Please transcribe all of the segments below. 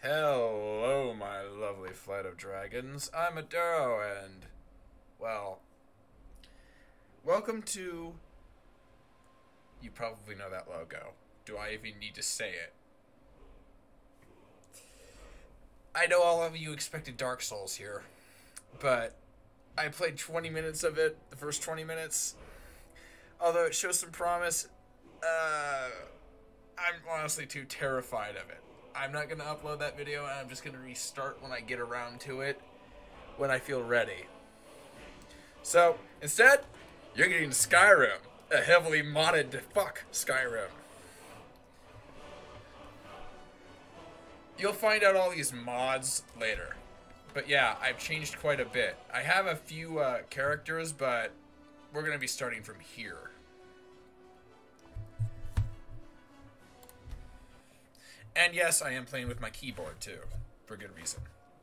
Hello, my lovely flight of dragons. I'm Aduro, and, well, welcome to... You probably know that logo. Do I even need to say it? I know all of you expected Dark Souls here, but I played 20 minutes of it, the first 20 minutes. Although it shows some promise, I'm honestly too terrified of it. I'm not going to upload that video, and I'm just going to restart when I get around to it, when I feel ready. So, instead, you're getting Skyrim, a heavily modded Skyrim. You'll find out all these mods later. But yeah, I've changed quite a bit. I have a few characters, but we're going to be starting from here. And yes, I am playing with my keyboard too, for good reason.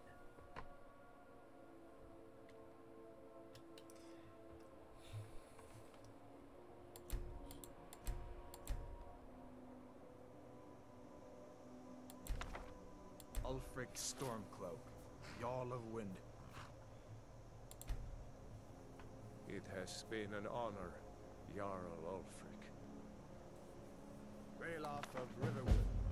Ulfric Stormcloak, Jarl of Wind. It has been an honor, Jarl Ulfric. Ralof of Riverwood.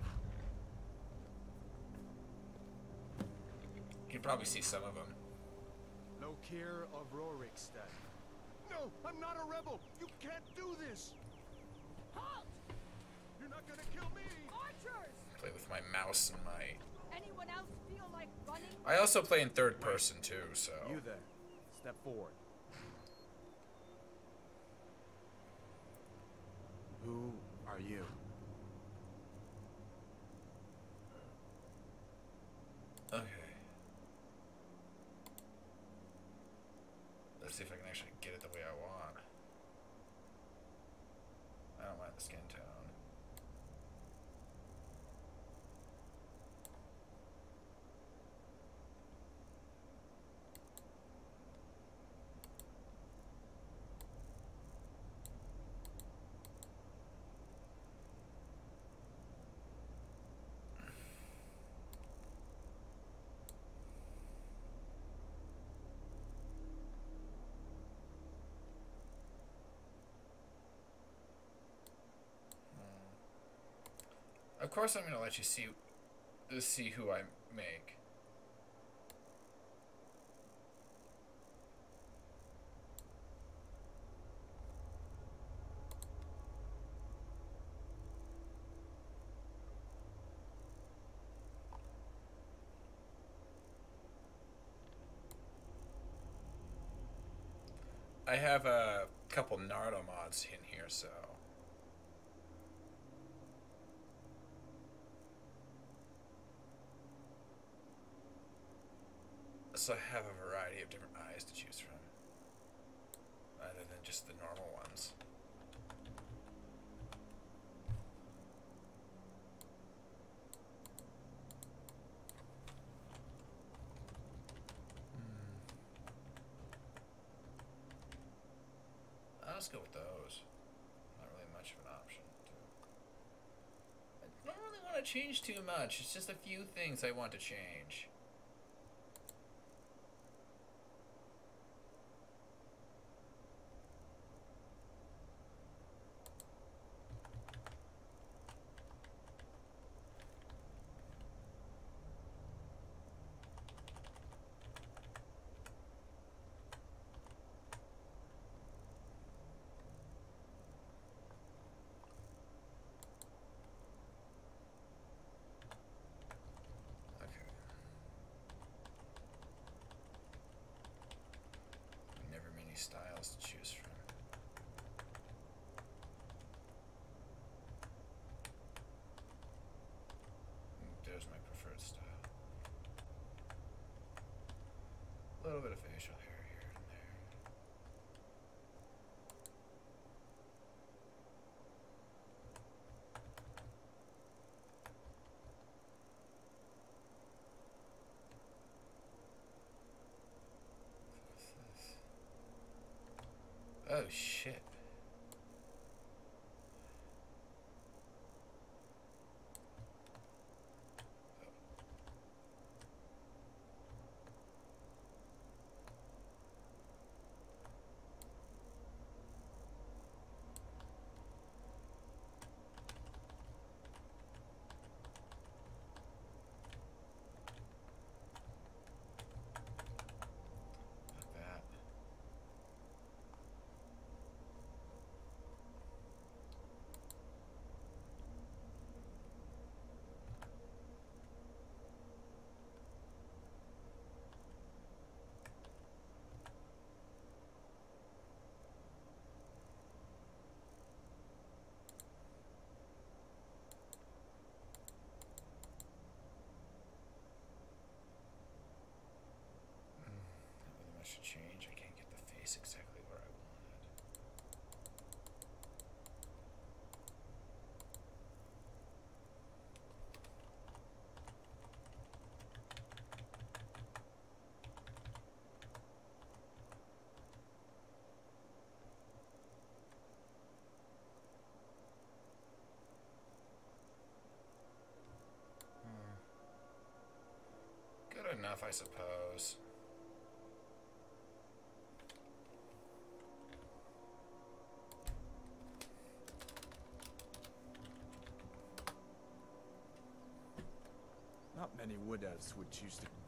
You can probably see some of them. Lokir of Rorikstead. No, I'm not a rebel! You can't do this! Halt! You're not gonna kill me! Archers! Play with my mouse and my... Anyone else feel like running? I also play in third person too, so... You there. Step forward. Who are you? Okay. Let's see if I can actually get it the way I want. I don't mind the skin tone. Of course I'm going to let you see who I make. I have a couple Naruto mods in here, so... So I have a variety of different eyes to choose from, other than just the normal ones. I'll just go with those. Not really much of an option. I don't really want to change too much. It's just a few things I want to change. Styles to choose from. There's my preferred style. A little bit of facial hair here and there. Oh shit. to change. I can't get the face exactly where I wanted. Good enough, I suppose. Not many wood elves would choose to.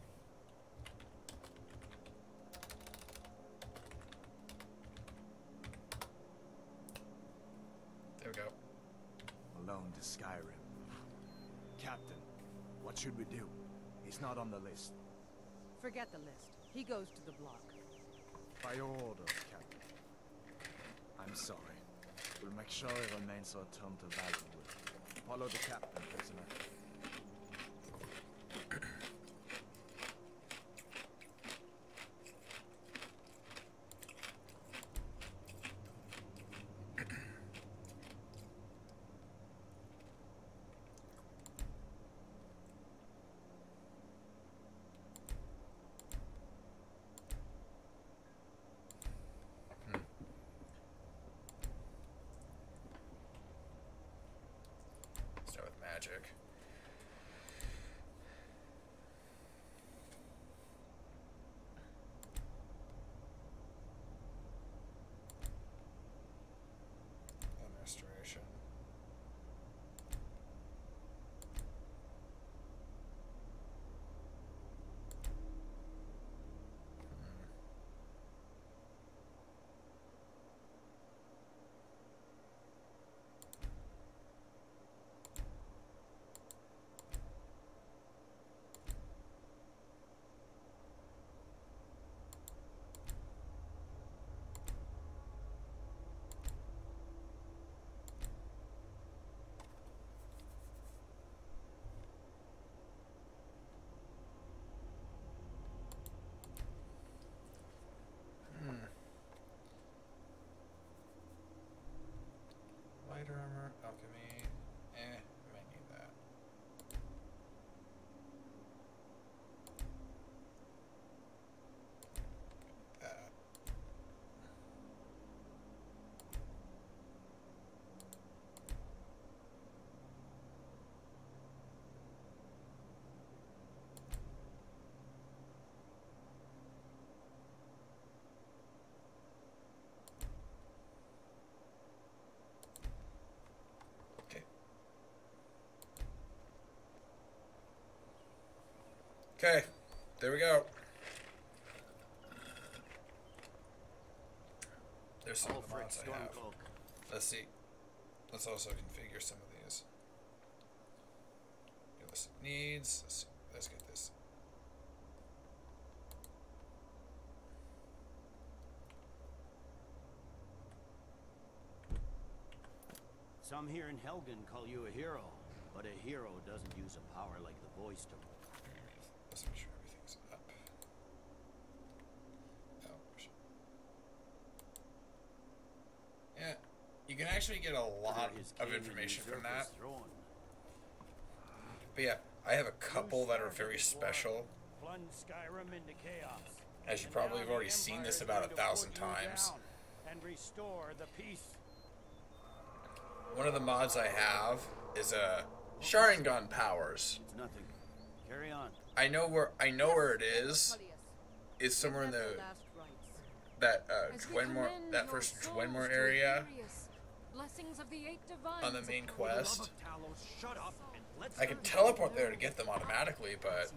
There we go. Alone to Skyrim. Captain, what should we do? He's not on the list. Forget the list. He goes to the block. By your orders, Captain. I'm sorry. We'll make sure he remains returned to Valenwood. Follow the captain, prisoner. Start with magic. And restoration. Light armor, alchemy. I might need that. That. Okay. Okay, there we go. There's some of the mods I have. Let's see. Let's also configure some of these. List of needs. Let's see. Let's get this. Some here in Helgen call you a hero, but a hero doesn't use a power like the voice do. Let's make sure everything's up. Oh, shit. Yeah, you can actually get a lot of information from that. But yeah, I have a couple that are very special. Skyrim into chaos. As you probably have already seen this about 1,000 times. And restore the peace. One of the mods I have is Sharingan powers. It's nothing. Carry on. I know where it is. It's somewhere in that first Dwenmore area on the main quest. I can teleport there to get them automatically, but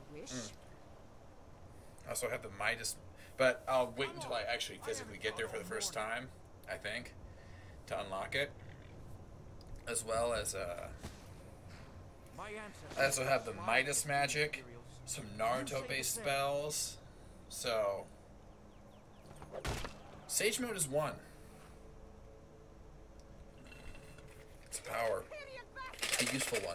I also have the Midas. But I'll wait until I actually physically get there for the first time, I think, to unlock it. As well as I also have the Midas magic, some Naruto-based spells. So Sage Mode is one. It's a power, a useful one.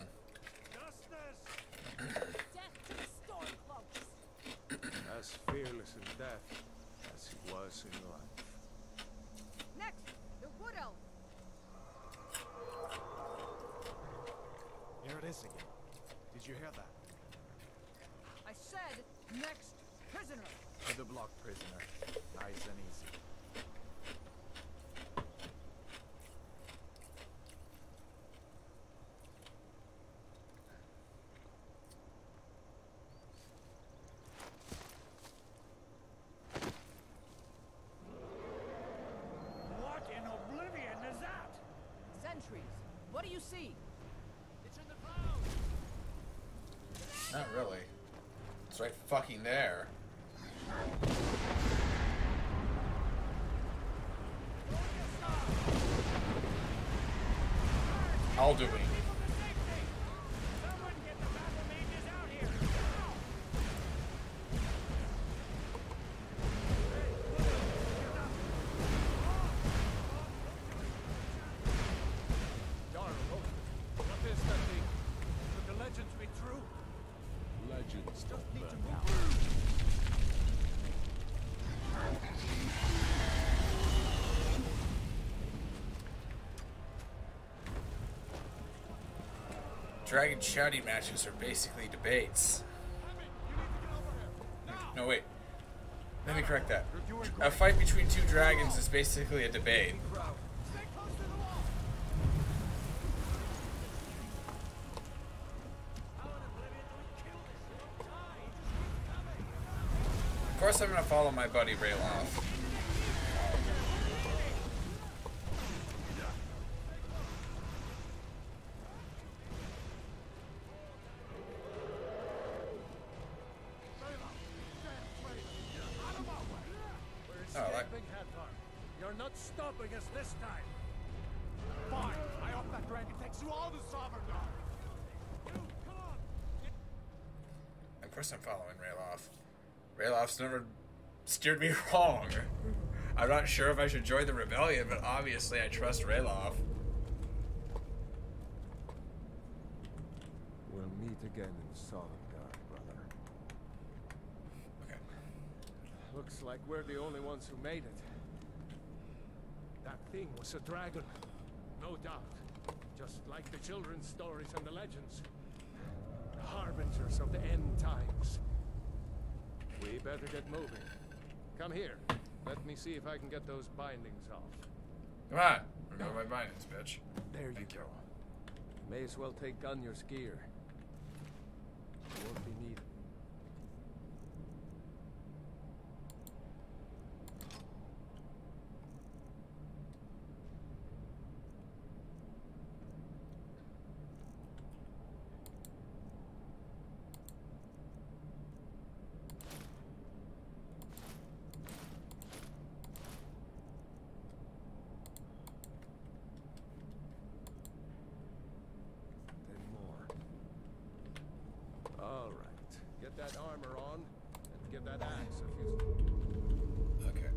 As fearless in death as once in life. Next, the Wood Elf. Here it is again. Did you hear that? I said next prisoner. To the block, prisoner. Nice and easy. What in oblivion is that? Sentries. What do you see? It's in the clouds. Not really. It's right fucking there. I'll do it. Someone get the battle mages out here. Darrow, what is that thing? Could the legends be true? Legends don't Need to burn move. out. Dragon shouting matches are basically debates. No, wait. Let me correct that. A fight between two dragons is basically a debate. Stay close to the wall. How in oblivion do we kill this? Die. Of course I'm gonna follow my buddy Rayloff. We're Oh, escaping, Hadvar. You're not stopping us this time. Fine. I hope that dragon takes you all to Sovngarde. Come on. Of course I'm following Rayloff. Rayloff's never steered me wrong. I'm not sure if I should join the rebellion, but obviously I trust Rayloff. We'll meet again in Sovngarde, brother. Okay. Looks like we're the only ones who made it. That thing was a dragon. No doubt. Just like the children's stories and the legends. The harbingers of the end times. We better get moving. Come here. Let me see if I can get those bindings off. Come on. Remove my bindings, bitch. There you go. May as well take Gunjar's gear. It won't be needed. All right. Get that armor on and give that axe a few. Okay.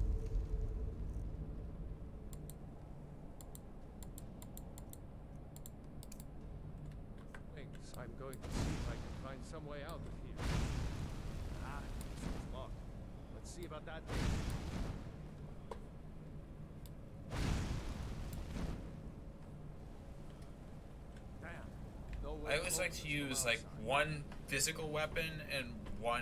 Thanks. I'm going to see if I can find some way out of here. Ah, this is locked. Let's see about that. Damn. No way I always like to use like one physical weapon and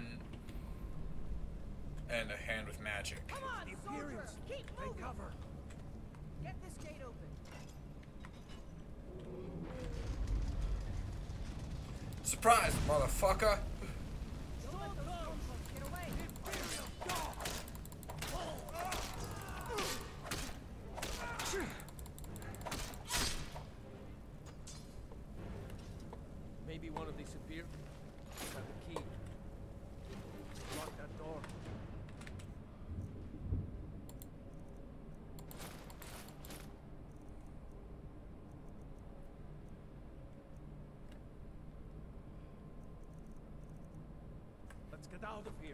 a hand with magic. Come on, soldier! Keep moving! Take cover. Get this gate open. Surprise, motherfucker! Don't let those stormcloaks get away. Maybe one of these appeared. Got the key. Lock that door. Let's get out of here.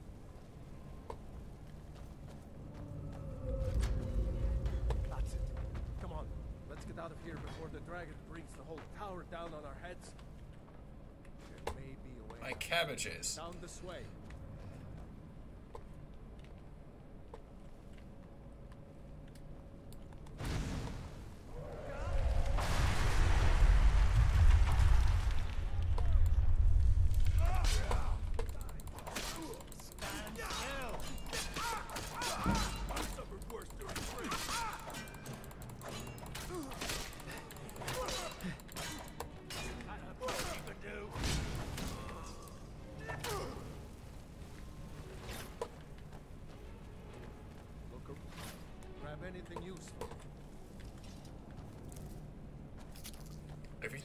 That's it. Come on. Let's get out of here before the dragon brings the whole tower down on our heads. There may be a way. My cabbages. Down this way.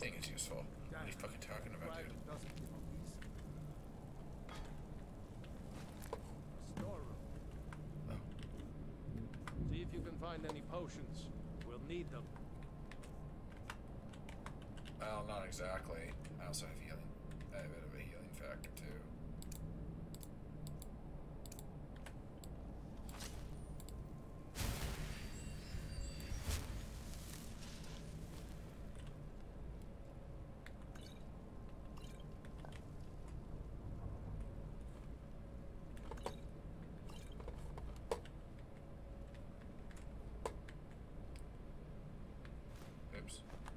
Anything is useful. What are you fucking talking about, dude? Dragon doesn't give up easy. Storeroom. Oh. See if you can find any potions. We'll need them. Well, not exactly. I also have healing. I have a bit of a healing factor, too. Oops.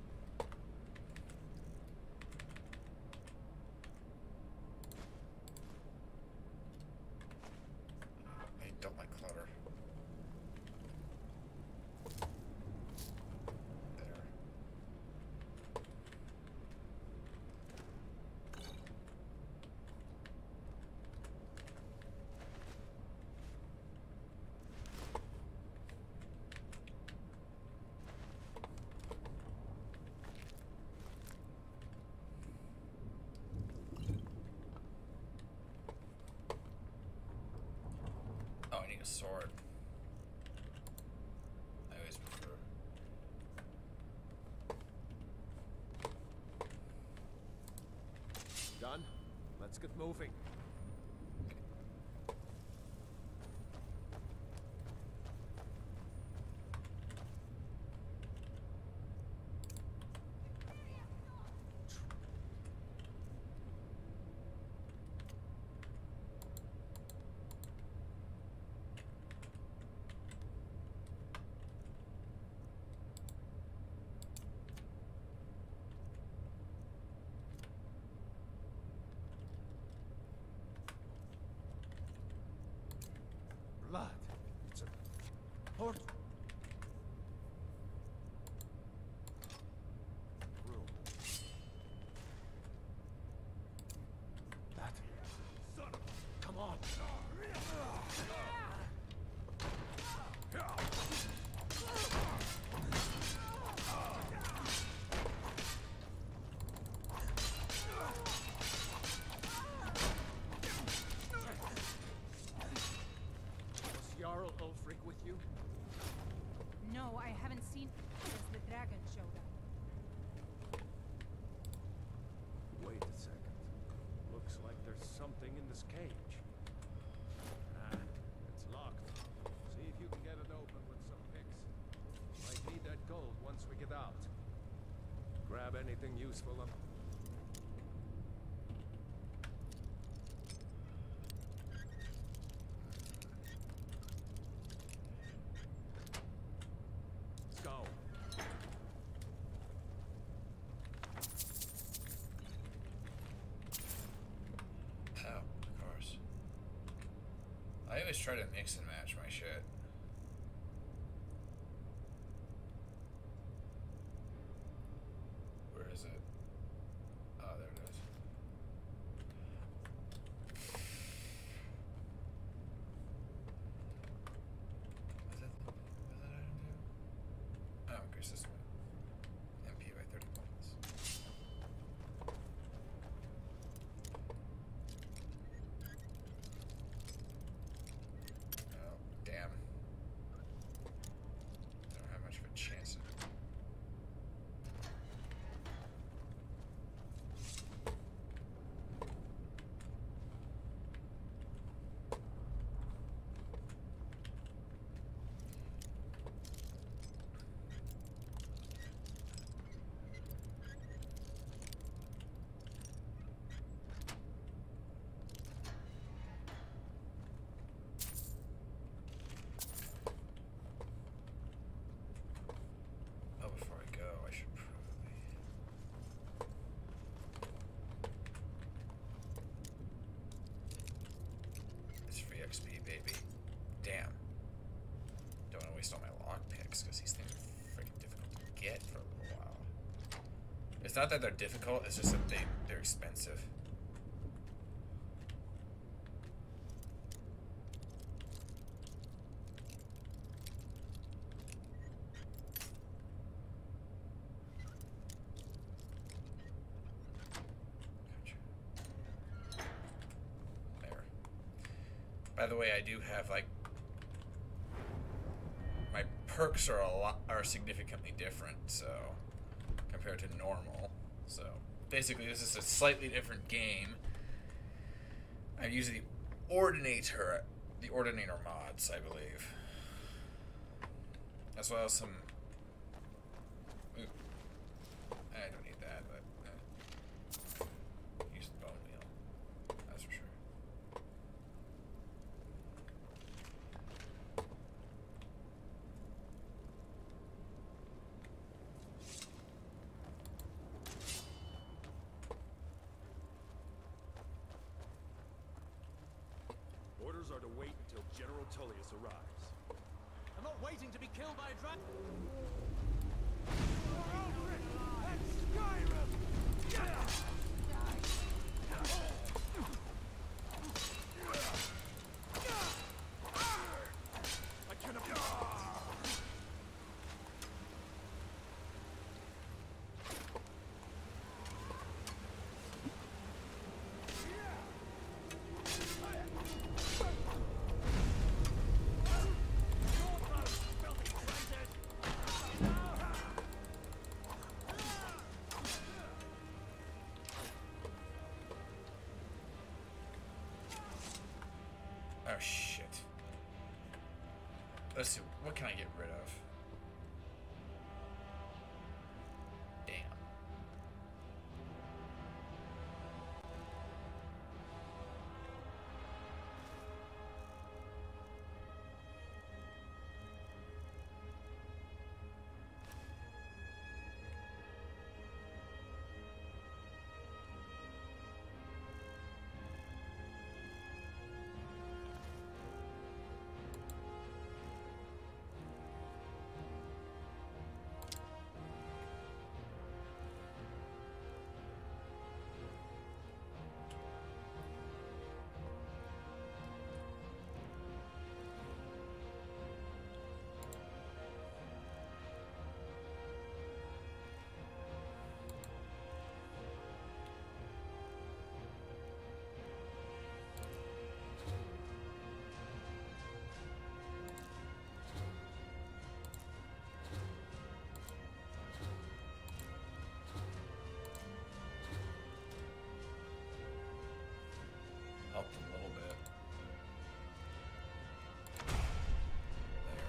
I don't like clutter. There. Oh, I need a sword. I always prefer. Done? Let's get moving. Blood. It's a portal. Room. That. Son of a... Come on. Was Jarl Ulfric with you? No, I haven't seen since the dragon showed up. Wait a second. Looks like there's something in this cage. Ah, it's locked. See if you can get it open with some picks. Might need that gold once we get out. Grab anything useful up. Let's go. Oh, of course. I always try to mix and match my shit. Where is it? Oh, there it is. What's that item do? Oh, increase this one. MP by 30 points. Oh, damn. Don't have much of a chance. Oh, before I go, I should probably. It's free XP, baby. Damn. Don't want to waste all my lock picks because these things are freaking difficult to get for a little while. It's not that they're difficult, it's just that they're expensive. By the way, I do have like my perks are significantly different, so compared to normal. So basically, this is a slightly different game. I'm using the Ordinator mods, I believe, as well as some. Ooh, I don't need that, but use the bone wheel. That's for sure. Orders are to wait until General Tullius arrives. I'm not waiting to be killed by a dragon. Oh shit. Let's see, what can I get rid of? Damn. Helped a little bit. There.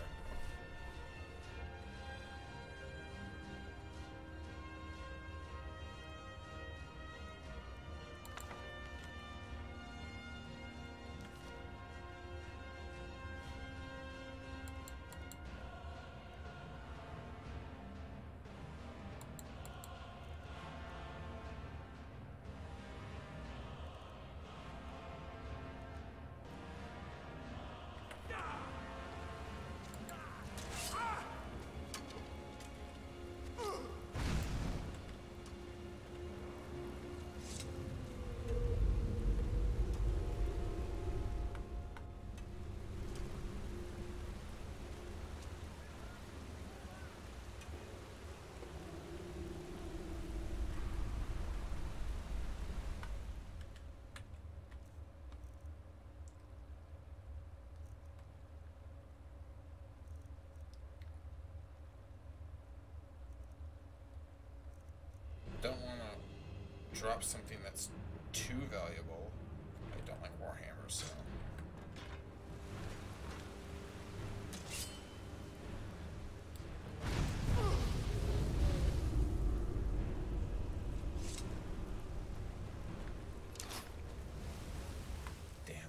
Don't want to drop something that's too valuable. I don't like Warhammers, so. Damn.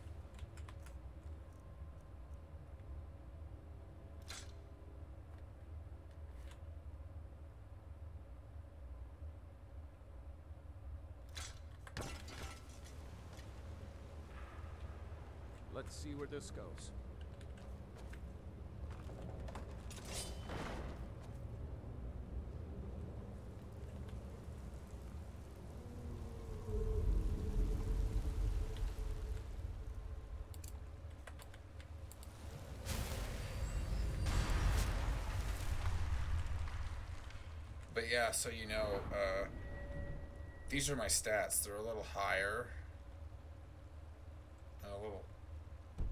Let's see where this goes. But yeah, so you know, these are my stats. They're a little higher. And a little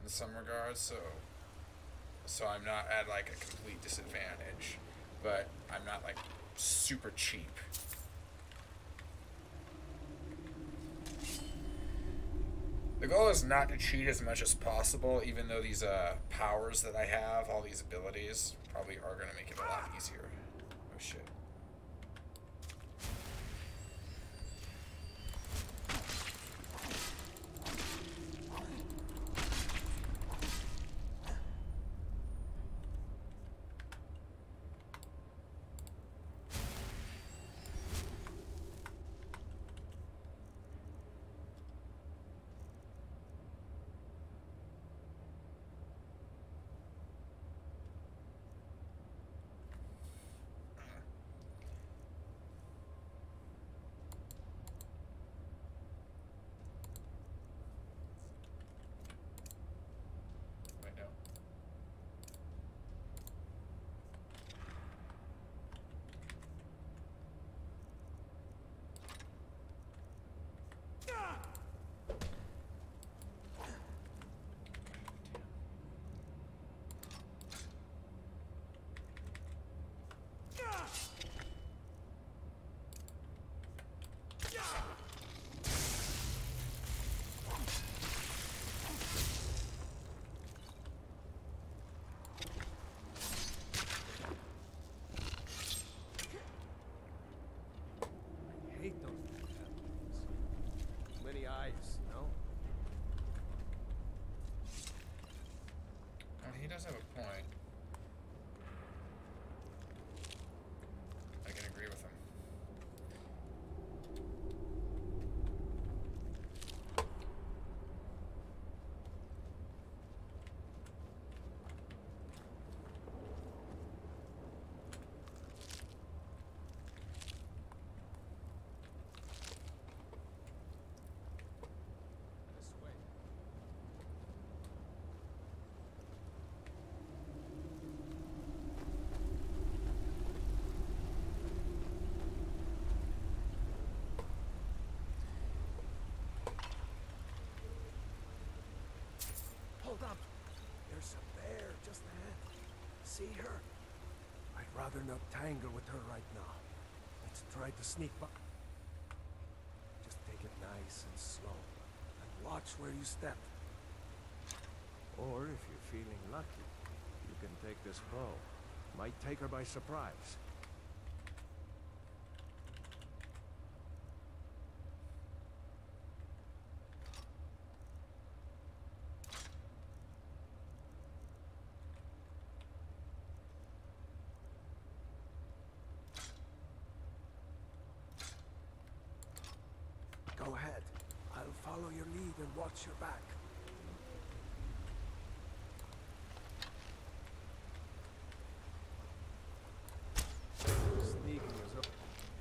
in some regards, so I'm not at like a complete disadvantage, but I'm not like super cheap. The goal is not to cheat as much as possible, even though these powers that I have, all these abilities, probably are going to make it a lot easier. Oh shit. He does have a point. I can agree with him. Hold up! There's a bear just ahead. See her? I'd rather not tangle with her right now. Let's try to sneak by. Just take it nice and slow. And watch where you step. Or if you're feeling lucky, you can take this bow. Might take her by surprise. Go ahead. I'll follow your lead and watch your back. Sneaking is up.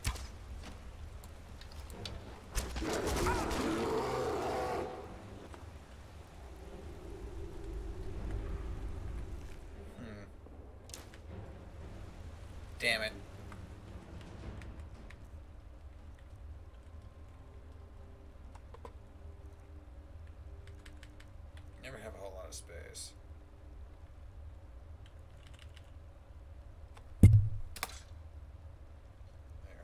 Damn it. Never have a whole lot of space. There.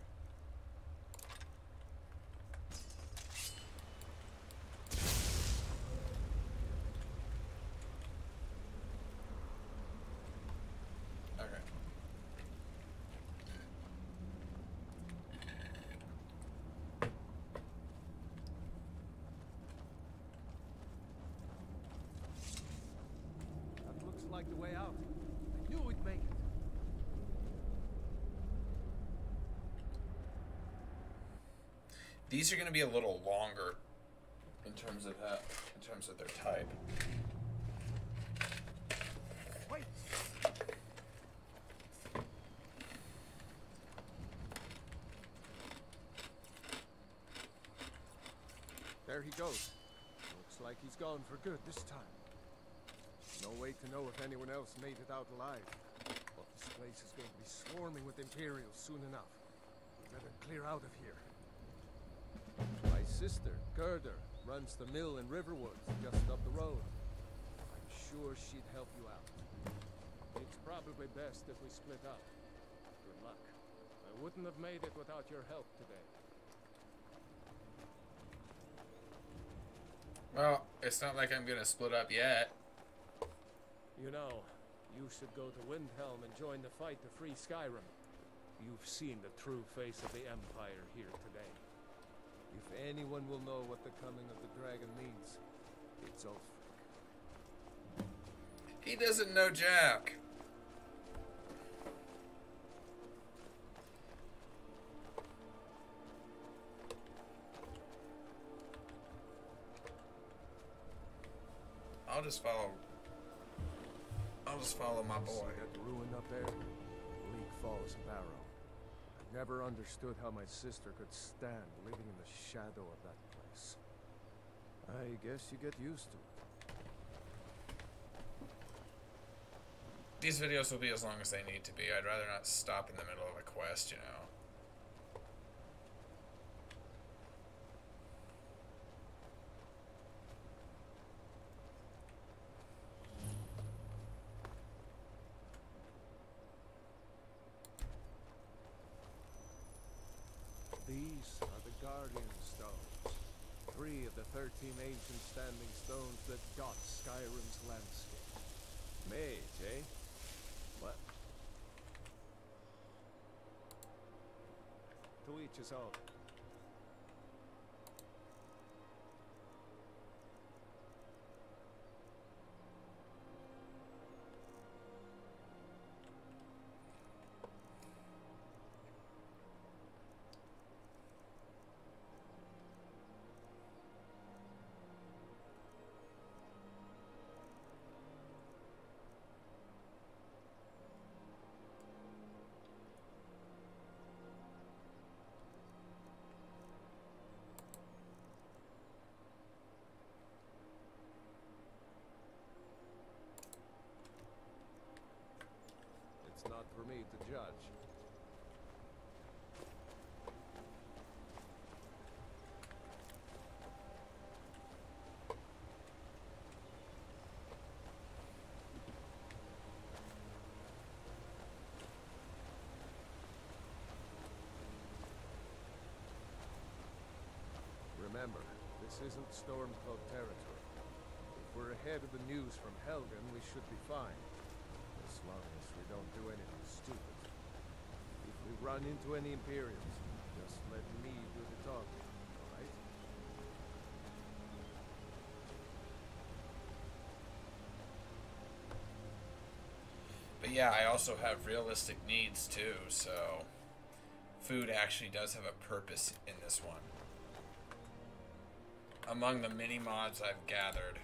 Okay. That looks like the way out. I knew we'd make it. These are going to be a little longer in terms of their type. Wait! There he goes. Looks like he's gone for good this time. No way to know if anyone else made it out alive. But this place is going to be swarming with Imperials soon enough. We better clear out of here. My sister, Gerda, runs the mill in Riverwood, just up the road. I sure she'd help you out. It's probably best if we split up. Good luck. I wouldn't have made it without your help today. Well, it's not like I'm gonna split up yet. You know, you should go to Windhelm and join the fight to free Skyrim. You've seen the true face of the Empire here today. If anyone will know what the coming of the dragon means, it's Ulfric. He doesn't know Jack. I'll just follow my boy. See that ruin up there? Bleak Falls Barrow. I never understood how my sister could stand living in the shadow of that place. I guess you get used to it. These videos will be as long as they need to be. I'd rather not stop in the middle of a quest, you know. These are the Guardian Stones. 3 of the 13 ancient standing stones that dot Skyrim's landscape. Mage, eh? What? To each his own. It's not for me to judge. Remember, this isn't Stormcloak territory. If we're ahead of the news from Helgen, we should be fine. As long as we don't do anything stupid. If we run into any Imperials, just let me do the talking, alright? But yeah, I also have realistic needs too, so food actually does have a purpose in this one. Among the mini mods I've gathered.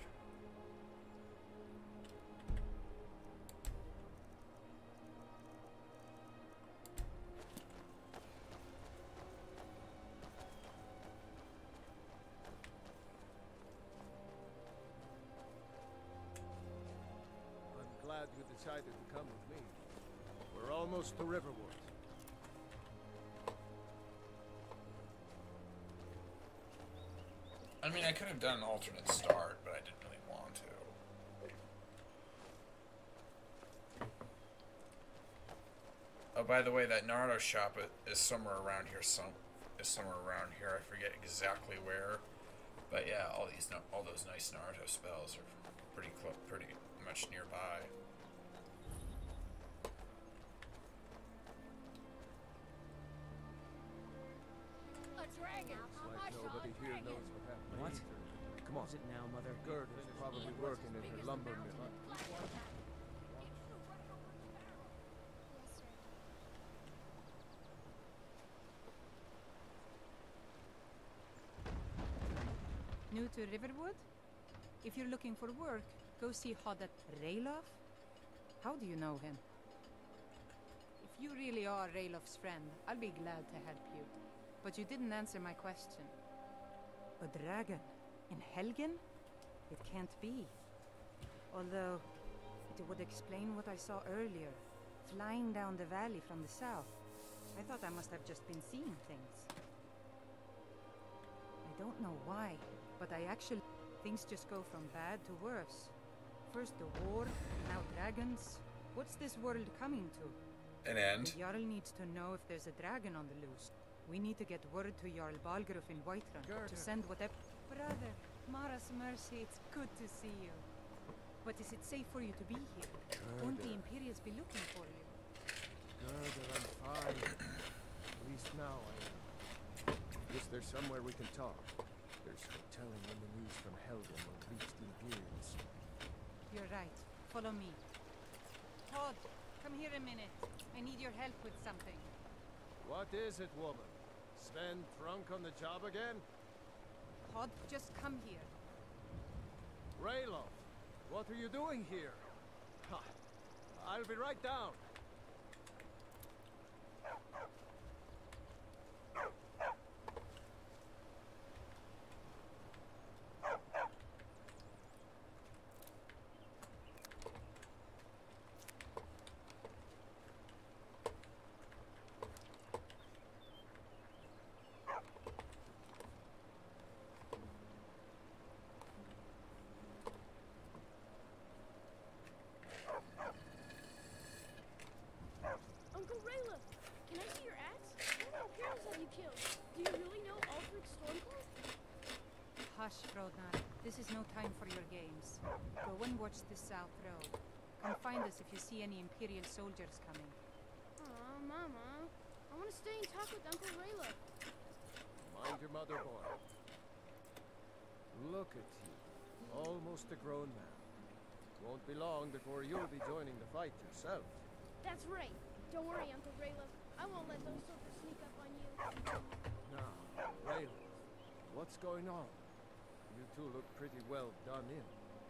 I'm glad you decided to come with me. We're almost to Riverwood. I mean, I could have done an alternate start, but I didn't really want to. Oh, by the way, that Naruto shop is somewhere around here. I forget exactly where, but yeah, all those nice Naruto spells are pretty much nearby. A dragon! Looks like nobody here knows what happened. What? Come on. Is it now, Mother? Gerd is probably working in her lumber mill. New to Riverwood? If you're looking for work, go see Hodat Rayloff. How do you know him? If you really are Rayloff's friend, I'll be glad to help you. But you didn't answer my question. A dragon? In Helgen? It can't be. Although, it would explain what I saw earlier. Flying down the valley from the south. I thought I must have just been seeing things. I don't know why, but I actually... Things just go from bad to worse. First the war, now dragons. What's this world coming to? An end. The Jarl needs to know if there's a dragon on the loose. We need to get word to Jarl Balgruuf in Whiterun to send whatever... Brother, Mara's mercy, it's good to see you. But is it safe for you to be here? Won't the Imperials be looking for you? I'm fine. At least now I am. Is there somewhere we can talk? There's no telling when the news from Helgen will reach the Imperials. You're right. Follow me. Todd, come here a minute. I need your help with something. What is it, woman? Sven drunk on the job again? Todd, just come here. Rayloff, what are you doing here? Ha, I'll be right down. Uncle Rayla, can I see your axe? How many heroes have you killed? Do you really know Ulfric Stormcloak? Hush, Frodnar. This is no time for your games. Go and watch the South Road. Come find us if you see any Imperial soldiers coming. Aw, Mama. I want to stay and talk with Uncle Rayla. Mind your mother, boy. Look at you. Almost a grown man. Won't be long before you'll be joining the fight yourself. That's right. Don't worry, Uncle Rayla. I won't let those soldiers sneak up on you. Now, Rayla, what's going on? You two look pretty well done in.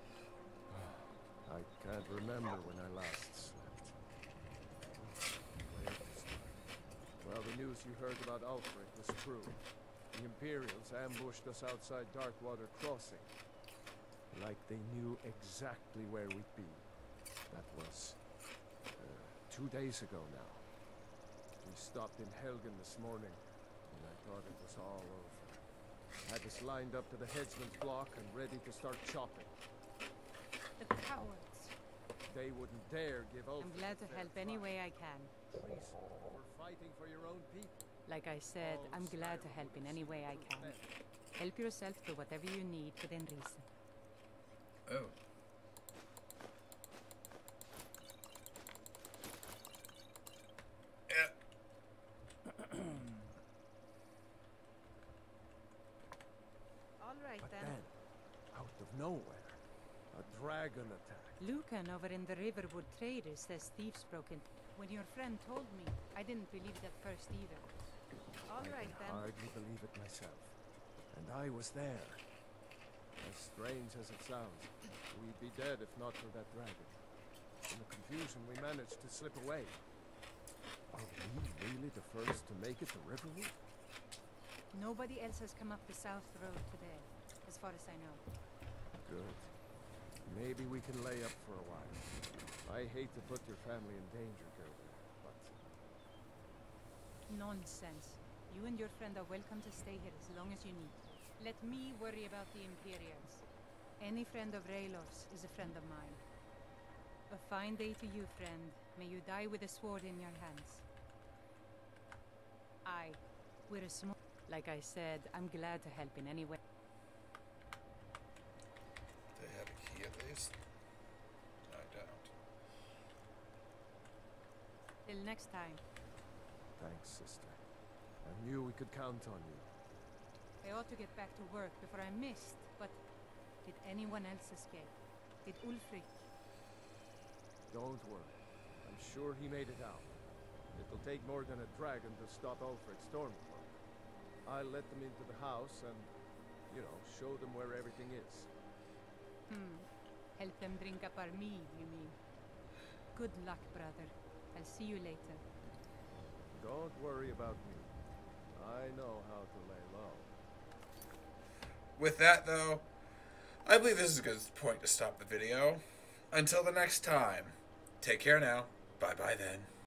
I can't remember when I last slept. Where to start? Well, the news you heard about Ulfric was true. The Imperials ambushed us outside Darkwater Crossing. Like they knew exactly where we'd be. That was 2 days ago now. We stopped in Helgen this morning, and I thought it was all over. Had us lined up to the headsman's block and ready to start chopping. The cowards. They wouldn't dare give Ulfric I'm glad to their help any fight. way I can. Treason. We're fighting for your own people. Like I said, All I'm glad to Skyrim help in would any way I see can. men. Help yourself to whatever you need within reason. Oh. Yeah. All right But then. then, out of nowhere, a dragon attacked. Lucan over in the Riverwood Traders says thieves broke in. When your friend told me, I didn't believe it at first either. All I right can then. hardly believe it myself. And I was there. As strange as it sounds, we'd be dead if not for that dragon. In the confusion, we managed to slip away. Are we really the first to make it to Riverwood? Nobody else has come up the South Road today, as far as I know. Good. Maybe we can lay up for a while. I hate to put your family in danger, Gerda, but... Nonsense. You and your friend are welcome to stay here as long as you need. Let me worry about the Imperials. Any friend of Rayloff's is a friend of mine. A fine day to you, friend. May you die with a sword in your hands. We're a small... Like I said, I'm glad to help in any way. They have a key at least? I don't. Till next time. Thanks, sister. I knew we could count on you. I ought to get back to work before I missed, but... Did anyone else escape? Did Ulfric? Don't worry. I'm sure he made it out. It'll take more than a dragon to stop Ulfric Stormcloak. I'll let them into the house and, you know, show them where everything is. Help them drink up our mead, you mean? Good luck, brother. I'll see you later. Don't worry about me. I know how to lay low. With that, though, I believe this is a good point to stop the video. Until the next time, take care now. Bye-bye then.